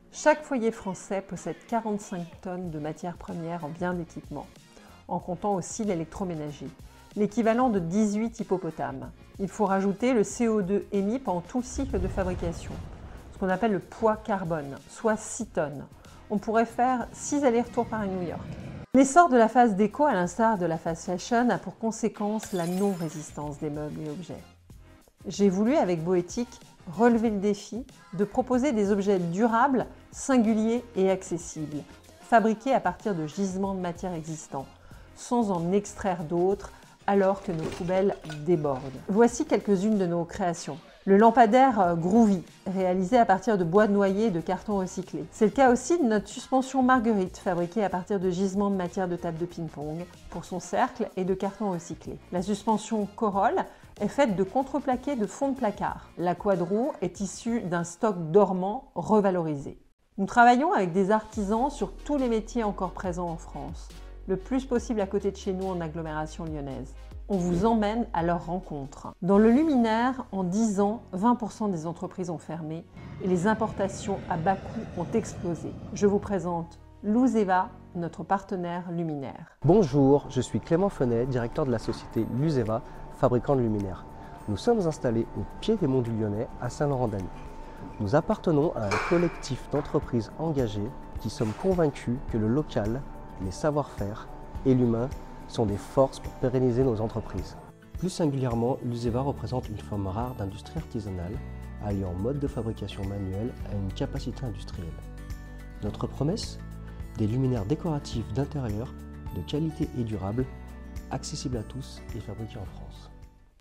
Chaque foyer français possède 45 tonnes de matières premières en biens d'équipement, en comptant aussi l'électroménager, l'équivalent de 18 hippopotames. Il faut rajouter le CO2 émis pendant tout le cycle de fabrication, ce qu'on appelle le poids carbone, soit 6 tonnes. On pourrait faire 6 allers-retours Paris-New York. L'essor de la phase déco, à l'instar de la phase fashion, a pour conséquence la non-résistance des meubles et objets. J'ai voulu, avec Boétique, relever le défi de proposer des objets durables, singuliers et accessibles, fabriqués à partir de gisements de matière existants, sans en extraire d'autres, alors que nos poubelles débordent. Voici quelques-unes de nos créations. Le lampadaire Groovy, réalisé à partir de bois de noyer et de carton recyclé. C'est le cas aussi de notre suspension Marguerite, fabriquée à partir de gisements de matière de table de ping-pong, pour son cercle et de carton recyclé. La suspension Corolle est faite de contreplaqué de fond de placard. La quadroue est issue d'un stock dormant revalorisé. Nous travaillons avec des artisans sur tous les métiers encore présents en France, le plus possible à côté de chez nous en agglomération lyonnaise. On vous emmène à leur rencontre. Dans le luminaire, en 10 ans, 20% des entreprises ont fermé et les importations à bas coût ont explosé. Je vous présente Luzeva, notre partenaire luminaire. Bonjour, je suis Clément Fenet, directeur de la société Luzeva, fabricant de luminaires. Nous sommes installés au pied des monts du Lyonnais, à Saint-Laurent-d'Agny. Nous appartenons à un collectif d'entreprises engagées qui sommes convaincus que le local, les savoir-faire et l'humain sont des forces pour pérenniser nos entreprises. Plus singulièrement, Luzeva représente une forme rare d'industrie artisanale, alliant mode de fabrication manuelle à une capacité industrielle. Notre promesse ? Des luminaires décoratifs d'intérieur, de qualité et durable, accessibles à tous et fabriqués en France.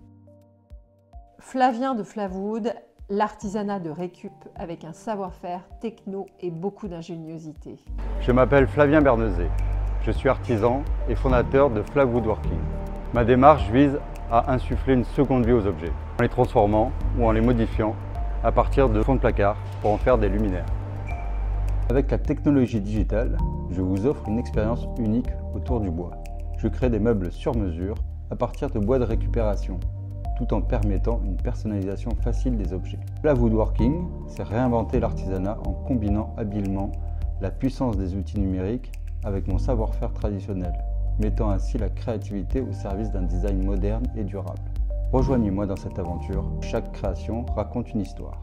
Flavien de Flavwood, l'artisanat de récup avec un savoir-faire techno et beaucoup d'ingéniosité. Je m'appelle Flavien Bernezet. Je suis artisan et fondateur de Flav Woodworking. Ma démarche vise à insuffler une seconde vie aux objets, en les transformant ou en les modifiant à partir de fonds de placard pour en faire des luminaires. Avec la technologie digitale, je vous offre une expérience unique autour du bois. Je crée des meubles sur mesure à partir de bois de récupération, tout en permettant une personnalisation facile des objets. Flav Woodworking, c'est réinventer l'artisanat en combinant habilement la puissance des outils numériques avec mon savoir-faire traditionnel, mettant ainsi la créativité au service d'un design moderne et durable. Rejoignez-moi dans cette aventure, chaque création raconte une histoire.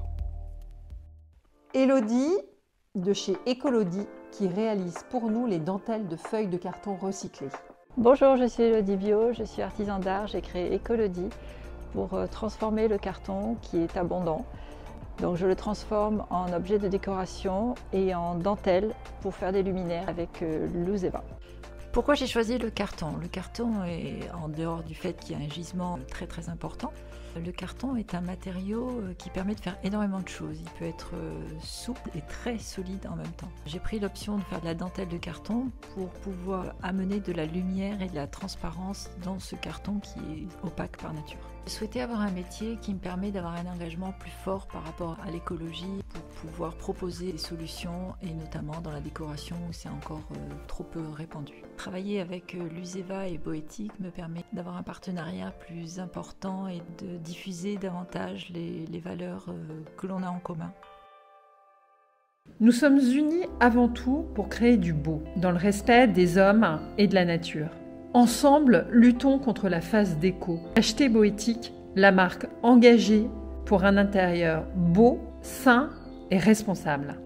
Elodie de chez Ecolodi qui réalise pour nous les dentelles de feuilles de carton recyclées. Bonjour, je suis Elodie Bio, je suis artisan d'art, j'ai créé Ecolodi pour transformer le carton qui est abondant. Donc je le transforme en objet de décoration et en dentelle pour faire des luminaires avec Luzeva. Pourquoi j'ai choisi le carton? Le carton est, en dehors du fait qu'il y a un gisement très important, le carton est un matériau qui permet de faire énormément de choses. Il peut être souple et très solide en même temps. J'ai pris l'option de faire de la dentelle de carton pour pouvoir amener de la lumière et de la transparence dans ce carton qui est opaque par nature. Je souhaitais avoir un métier qui me permet d'avoir un engagement plus fort par rapport à l'écologie pour pouvoir proposer des solutions et notamment dans la décoration où c'est encore trop peu répandu. Travailler avec Luzeva et Boétique me permet d'avoir un partenariat plus important et de diffuser davantage les valeurs que l'on a en commun. Nous sommes unis avant tout pour créer du beau, dans le respect des hommes et de la nature. Ensemble, luttons contre la phase déco. Achetez Boétique, la marque engagée pour un intérieur beau, sain et responsable.